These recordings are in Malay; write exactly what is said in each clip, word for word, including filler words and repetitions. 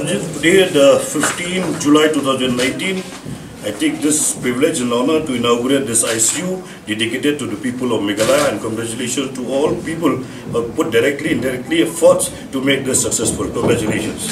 Today, the fifteenth of July two thousand nineteen, I take this privilege and honor to inaugurate this I C U dedicated to the people of Meghalaya, and congratulations to all people who put directly and indirectly efforts to make this successful. Congratulations.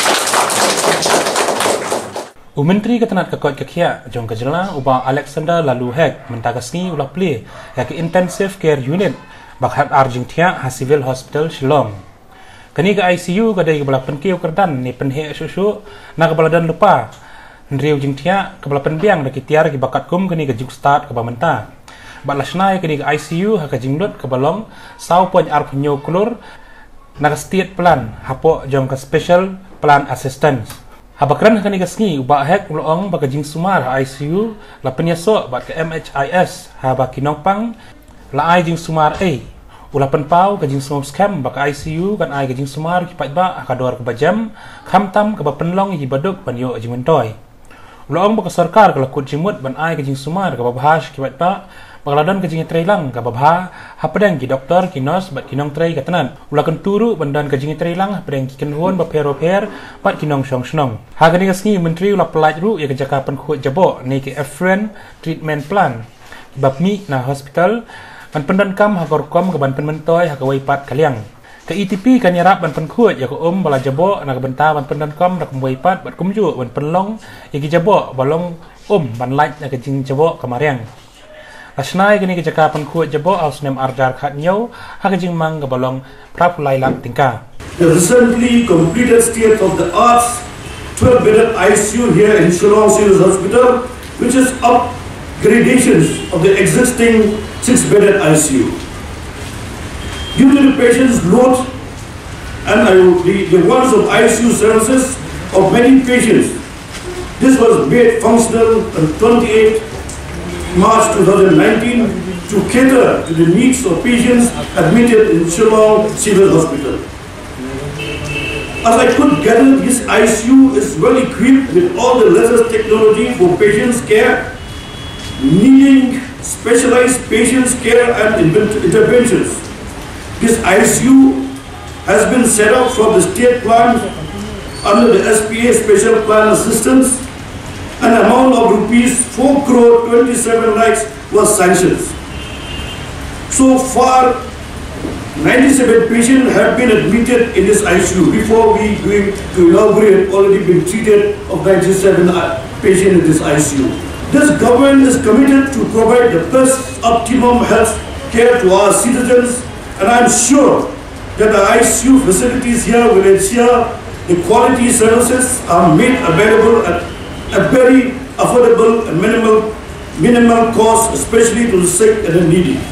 Menteri Ketenat Kekot Kekia Jong Kejela uba Alexander lalu hek mentagasngi ulah pli yak intensive care unit bakhat arjing tia ha civil hospital Shillong. Kani ke I C U kadai kebala penkiu kerdan ni penhe susu na kebala dan lupa ndriu jing tia kebala penbiang daki tiar ki bakat kum kani ke jing start ke bamenta. Ba lasnai kani ke I C U ha ka jinglut ke balong sau pon ar penyo klur na state plan hapo jong ke special plan assistance. Habakran kani kasngi uba hek ulong baka jing sumar I C U la penyaso bat ke M H I S ha ba kinopang la ai jing sumar a ula penpau ke jing sumar scam baka I C U kan ai ke jing sumar ki patba ka dor ke bajam khamtam ke ba penlong hi baduk panyo jing mentoy ulong baka sarkar ke lakut jimut ban ai ke jing sumar ke babhas ki patba bakaladon ke jing trailang ke babha hapadang ki doktor ki nurse bat kinong trai katanan ulakan turu bandan ke jing trailang hapadang ki kenhon ba pero per pat kinong shong snong ha kani kasngi menteri ula pelaj ru ya kejaka penkhut jabo ni ki efren treatment plan bab mi na hospital ban pendan kam ha korkom ke ban penmentoy ha kawai pat kaliang ke I T P kan yarap ban penkhut ya ko om bala jabo na benta ban pendan kam na kumwai pat bat kumju ban penlong ya ki jabo balong om ban laj na ke jing jabo kamariang Asnai kini kejaka penkhut jabo aus nem arjar khat nyau ha kejing mang ke balong prap lai lak tingka. The recently completed state of the arts twelve bedded I C U here in Shillong Civil Hospital, which is upgradations of the existing six bedded I C U. Due to the patient's load and the, the wants of I C U services of many patients, this was made functional on twenty-eighth March two thousand nineteen to cater to the needs of patients admitted in Shillong Civil Hospital. As I could gather, this I C U is well equipped with all the latest technology for patients' care, needing specialized patients' care and interventions. This I C U has been set up from the state plan under the S P A Special Plan Assistance. An amount of rupees four crore twenty-seven lakhs was sanctioned. So far, ninety-seven patients have been admitted in this I C U. Before we going to inaugurate, already been treated of ninety-seven patients in this I C U. This government is committed to provide the best optimum health care to our citizens, and I am sure that the I C U facilities here will ensure the quality services are made available at a very affordable and minimal, minimal cost, especially to the sick and the needy.